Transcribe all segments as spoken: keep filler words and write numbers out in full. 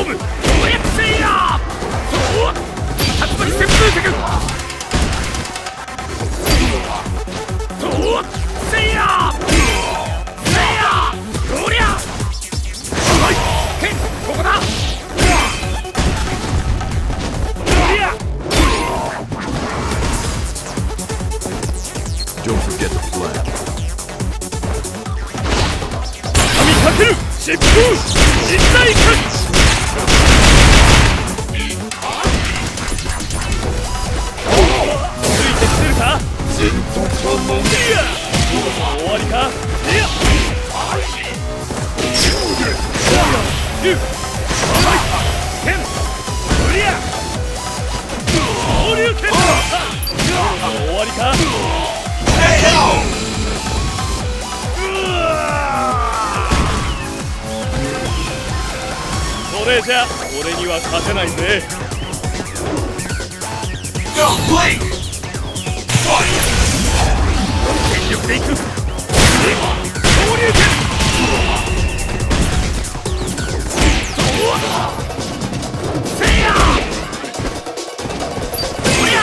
ム跳躍せいやそう竜巻旋風脚そうせいやせいやこりゃはい剣ここだこりゃ Don't forget the flag. 神かける疾風実体化ついてきてるか全突破もいや終わりかいや竜剣クリア昇竜拳終わりかそれじゃ俺には勝てないぜ。全力でいく。昇竜拳。せいや。おりゃ。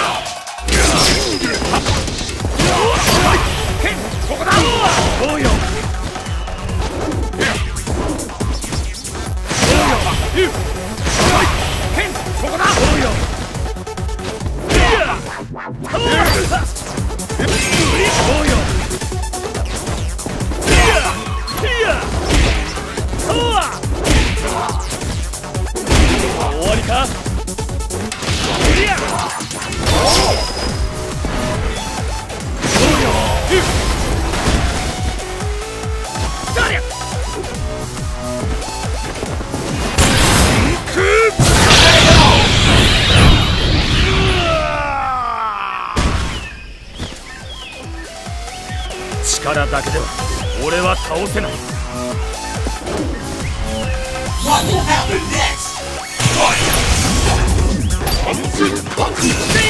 剣ここだ。どうよ。竜剣ここだどうよいやどうよいやいやそうは終わりかいやどうよ竜誰力だけでは俺は倒せない。What will happen next? Fight!